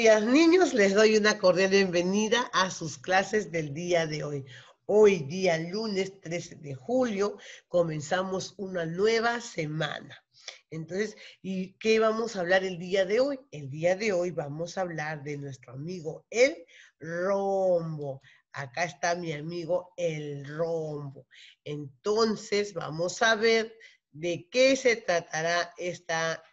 días, niños. Les doy una cordial bienvenida a sus clases del día de hoy. Hoy, día lunes 13 de julio, comenzamos una nueva semana. Entonces, ¿y qué vamos a hablar el día de hoy? El día de hoy vamos a hablar de nuestro amigo el rombo. Acá está mi amigo el rombo. Entonces, vamos a ver de qué se tratará esta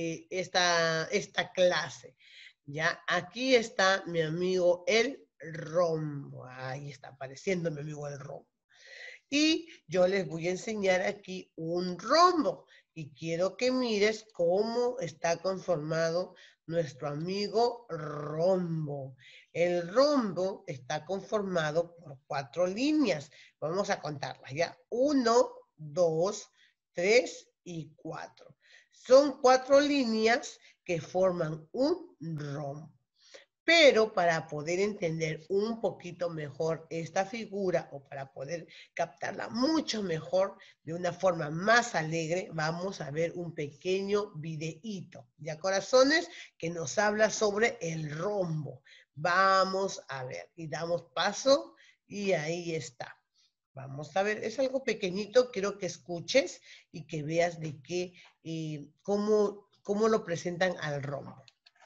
clase. Ya, aquí está mi amigo el rombo. Ahí está apareciendo mi amigo el rombo. Y yo les voy a enseñar aquí un rombo. Y quiero que mires cómo está conformado nuestro amigo rombo. El rombo está conformado por 4 líneas. Vamos a contarlas ya. 1, 2, 3 y 4. Son 4 líneas que forman un rombo. Pero para poder entender un poquito mejor esta figura o para poder captarla mucho mejor, de una forma más alegre, vamos a ver un pequeño videíto, ¿ya, corazones? Que nos habla sobre el rombo. Vamos a ver y damos paso y ahí está. Vamos a ver, es algo pequeñito, quiero que escuches y que veas de qué, cómo lo presentan al rombo.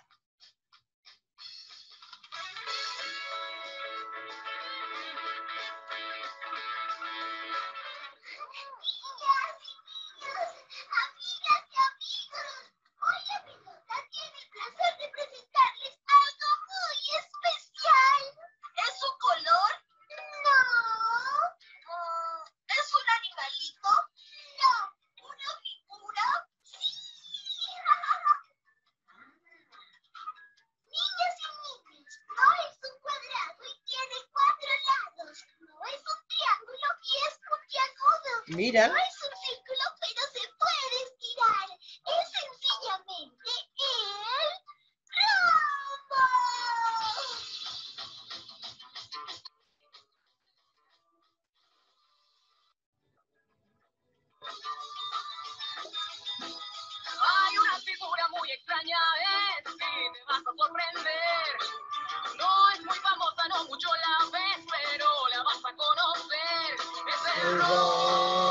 Mira. No es un círculo, pero se puede estirar. Es sencillamente el rombo. Hay una figura muy extraña, sí, te vas a sorprender. No es muy famosa, no mucho la ves, pero la vas a conocer. Es el rombo.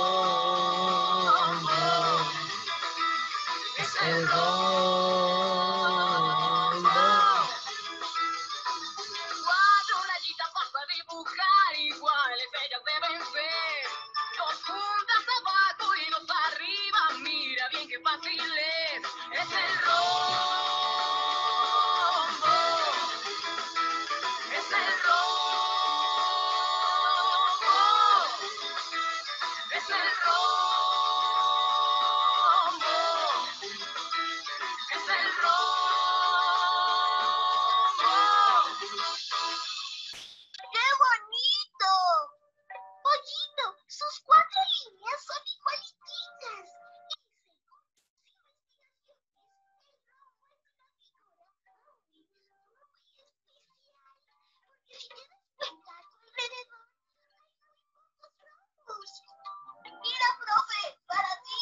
El rombo. 4 rayitas vas a dibujar, iguales ellas deben ser. 2 puntas abajo y 2 arriba, mira bien qué fácil es. Es el rombo. Es el rombo. Es el rombo. Es el rombo. ¡Qué bonito! Pollito, sus 4 líneas son igualitas. Si te das cuenta a tu alrededor, hay rombos. Mira, profe, para ti.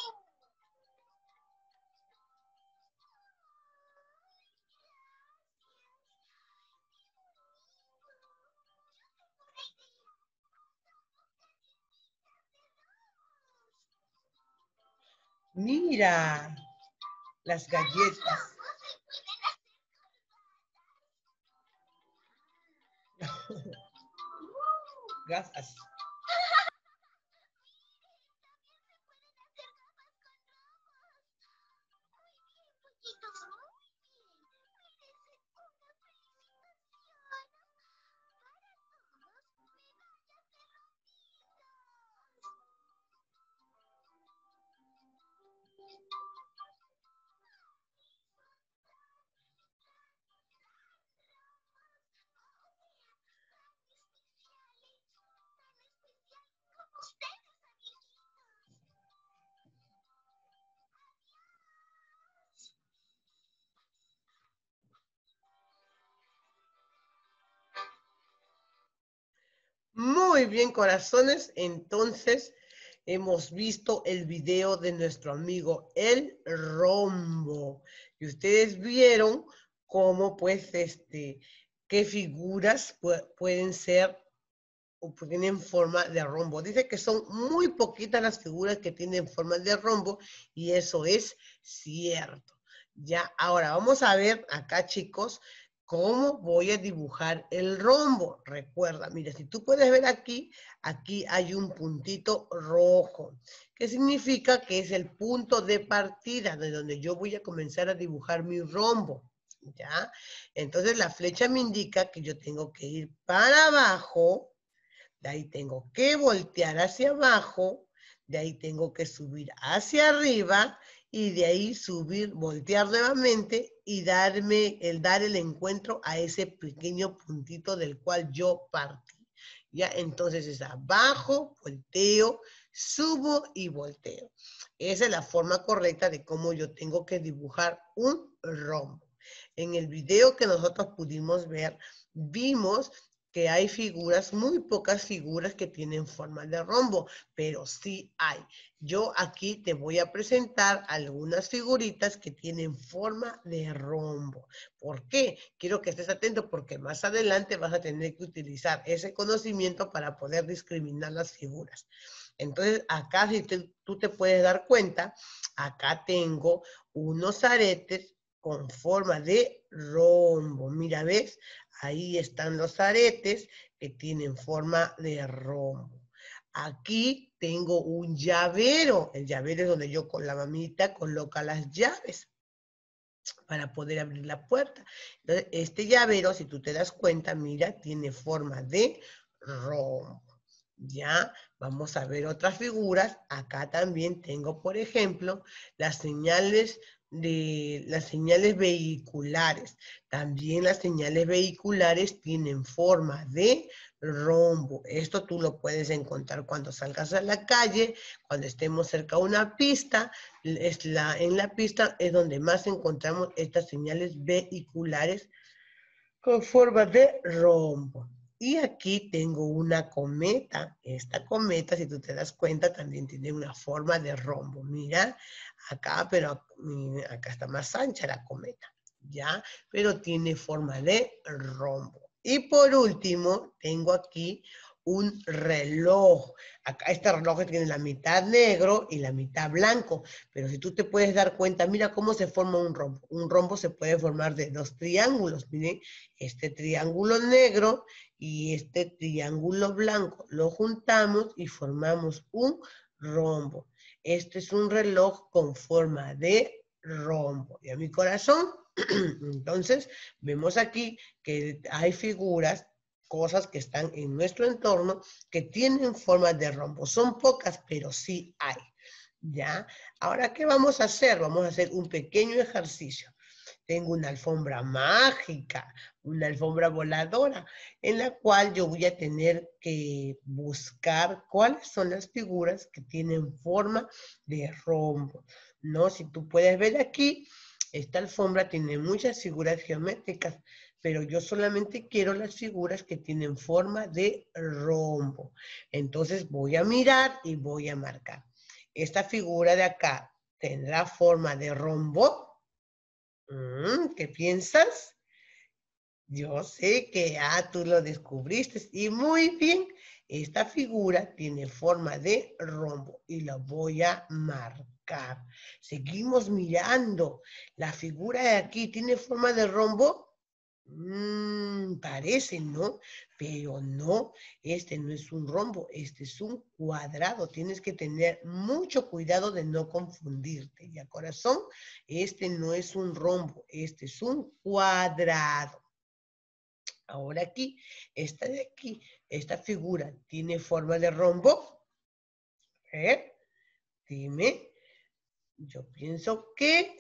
Mira, las galletas. Gafas. Muy bien, corazones. Entonces, hemos visto el video de nuestro amigo el rombo. Y ustedes vieron cómo pues qué figuras pueden ser o tienen forma de rombo. Dice que son muy poquitas las figuras que tienen forma de rombo y eso es cierto. Ya, ahora vamos a ver acá, chicos, cómo voy a dibujar el rombo. Recuerda, mira, si tú puedes ver aquí, aquí hay un puntito rojo, que significa que es el punto de partida de donde yo voy a comenzar a dibujar mi rombo. ¿Ya? Entonces la flecha me indica que yo tengo que ir para abajo, de ahí tengo que voltear hacia abajo, de ahí tengo que subir hacia arriba y de ahí subir, voltear nuevamente y dar el encuentro a ese pequeño puntito del cual yo partí. Ya, entonces es abajo, volteo, subo y volteo. Esa es la forma correcta de cómo yo tengo que dibujar un rombo. En el video que nosotros pudimos ver, vimos que hay figuras, muy pocas figuras que tienen forma de rombo, pero sí hay. Yo aquí te voy a presentar algunas figuritas que tienen forma de rombo. ¿Por qué? Quiero que estés atento porque más adelante vas a tener que utilizar ese conocimiento para poder discriminar las figuras. Entonces, acá si tú te puedes dar cuenta, acá tengo unos aretes con forma de rombo. Mira, ¿ves? Ahí están los aretes que tienen forma de rombo. Aquí tengo un llavero. El llavero es donde yo con la mamita coloca las llaves para poder abrir la puerta. Entonces, este llavero, si tú te das cuenta, mira, tiene forma de rombo. Ya, vamos a ver otras figuras. Acá también tengo, por ejemplo, las señales vehiculares. También las señales vehiculares tienen forma de rombo. Esto tú lo puedes encontrar cuando salgas a la calle, cuando estemos cerca de una pista. En la pista es donde más encontramos estas señales vehiculares con forma de rombo. Y aquí tengo una cometa. Esta cometa, si tú te das cuenta, también tiene una forma de rombo. Mira, acá, pero acá está más ancha la cometa, ¿ya? Pero tiene forma de rombo. Y por último, tengo aquí un reloj. Acá este reloj tiene la mitad negro y la mitad blanco. Pero si tú te puedes dar cuenta, mira cómo se forma un rombo. Un rombo se puede formar de dos triángulos. Miren, este triángulo negro y este triángulo blanco. Lo juntamos y formamos un rombo. Este es un reloj con forma de rombo. ¿Y a mi corazón? Entonces, vemos aquí que hay figuras, cosas que están en nuestro entorno que tienen forma de rombo. Son pocas, pero sí hay. ¿Ya? Ahora, ¿qué vamos a hacer? Vamos a hacer un pequeño ejercicio. Tengo una alfombra mágica, una alfombra voladora, en la cual yo voy a tener que buscar cuáles son las figuras que tienen forma de rombo. ¿No? Si tú puedes ver aquí, esta alfombra tiene muchas figuras geométricas, pero yo solamente quiero las figuras que tienen forma de rombo. Entonces voy a mirar y voy a marcar. Esta figura de acá tendrá forma de rombo. ¿Qué piensas? Yo sé que tú lo descubriste y muy bien. Esta figura tiene forma de rombo y la voy a marcar. Seguimos mirando. La figura de aquí tiene forma de rombo. Parece, ¿no? Pero no, este no es un rombo, este es un cuadrado. Tienes que tener mucho cuidado de no confundirte. ¿Ya, corazón? Este no es un rombo, este es un cuadrado. Ahora aquí, esta de aquí, esta figura, ¿tiene forma de rombo? Dime. Yo pienso que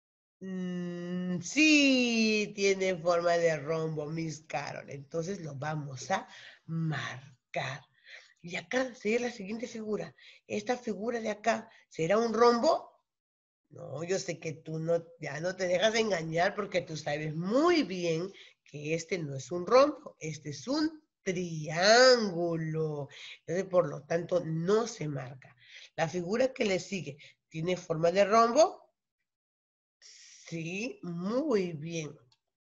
sí, tiene forma de rombo, Miss Carol. Entonces lo vamos a marcar. Y acá sería la siguiente figura. Esta figura de acá, ¿será un rombo? No, yo sé que tú ya no te dejas engañar porque tú sabes muy bien que este no es un rombo, este es un triángulo. Entonces, por lo tanto, no se marca. La figura que le sigue, ¿tiene forma de rombo? Sí, muy bien.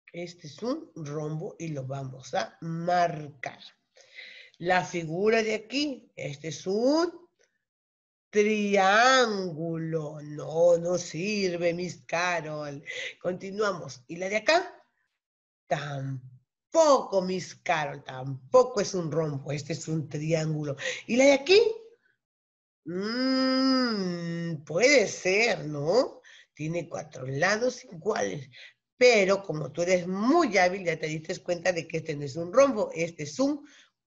Este es un rombo y lo vamos a marcar. La figura de aquí, este es un triángulo. No, no sirve, Miss Carol. Continuamos. ¿Y la de acá? Tampoco, Miss Carol, tampoco es un rombo. Este es un triángulo. ¿Y la de aquí? Puede ser, ¿no? Tiene 4 lados iguales. Pero como tú eres muy hábil, ya te diste cuenta de que este no es un rombo, este es un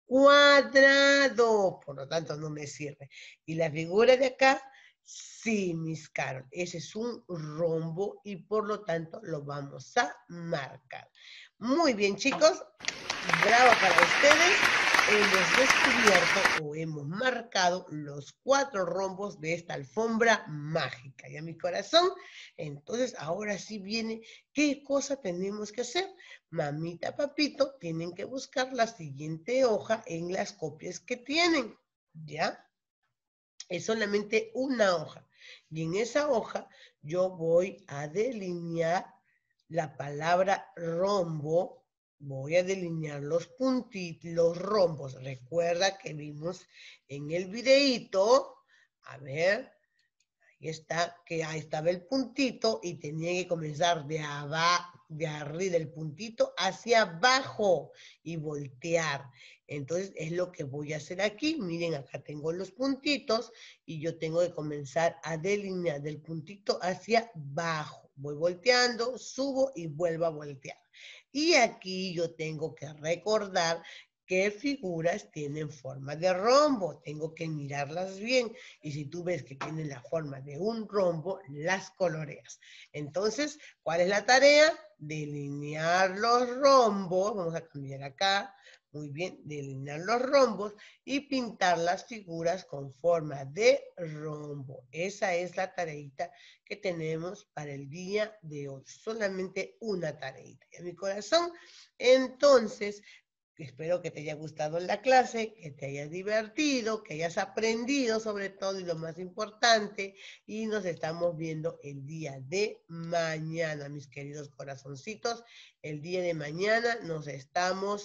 cuadrado. Por lo tanto, no me sirve. Y la figura de acá, sí, Miss Carol, ese es un rombo y por lo tanto lo vamos a marcar. Muy bien, chicos. Bravo para ustedes. Hemos descubierto o hemos marcado los 4 rombos de esta alfombra mágica. ¿Ya mi corazón? Entonces, ahora sí viene, ¿qué cosa tenemos que hacer? Mamita, papito, tienen que buscar la siguiente hoja en las copias que tienen. ¿Ya? Es solamente una hoja. Y en esa hoja yo voy a delinear la palabra rombo. Voy a delinear los puntitos, los rombos. Recuerda que vimos en el videíto, a ver, ahí está, que ahí estaba el puntito y tenía que comenzar de abajo, de arriba del puntito hacia abajo y voltear. Entonces es lo que voy a hacer aquí. Miren, acá tengo los puntitos y yo tengo que comenzar a delinear del puntito hacia abajo. Voy volteando, subo y vuelvo a voltear. Y aquí yo tengo que recordar qué figuras tienen forma de rombo. Tengo que mirarlas bien. Y si tú ves que tienen la forma de un rombo, las coloreas. Entonces, ¿cuál es la tarea? Delinear los rombos. Vamos a cambiar acá. Muy bien, delinear los rombos y pintar las figuras con forma de rombo. Esa es la tareita que tenemos para el día de hoy. Solamente una tareita. ¿Ya mi corazón? Entonces, espero que te haya gustado la clase, que te hayas divertido, que hayas aprendido sobre todo y lo más importante. Y nos estamos viendo el día de mañana, mis queridos corazoncitos. El día de mañana nos estamos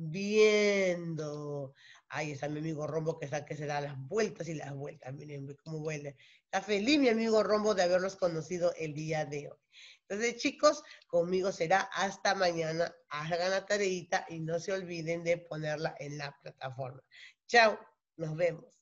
viendo. Ahí está mi amigo Rombo que se da las vueltas y las vueltas. Miren cómo vuelve. Está feliz mi amigo Rombo de haberlos conocido el día de hoy. Entonces, chicos, conmigo será hasta mañana. Hagan la tareita y no se olviden de ponerla en la plataforma. Chao, nos vemos.